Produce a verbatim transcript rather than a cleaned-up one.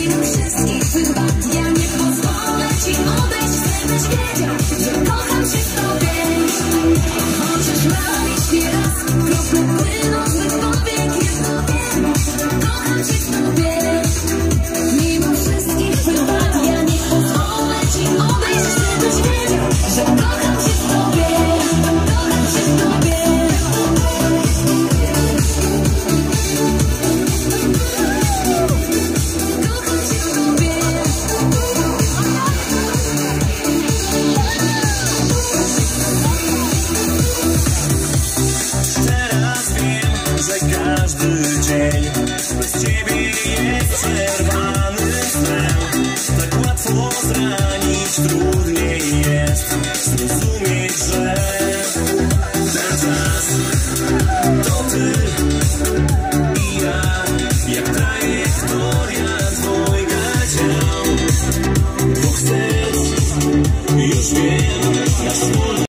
mimo wszystkich wywad. Ja nie pozwolę ci odejść, chcę byś wiedział, że kocham cię w tobie. Możesz robić mi raz, krople płyną z mych powiek. Jedno wiem, kocham cię w tobie. Mimo wszystkich wywad, ja nie pozwolę ci odejść, chcę byś wiedział, że kocham cię w tobie. Kocham cię w tobie. Teraz wiem, że każdy dzień bez ciebie jest przerwany snem. Tak łatwo zranić, trudniej jest zrozumieć, że ten czas to ty i ja, jak trajektoria dwojga ciał. Bo chcesz, już wiem, na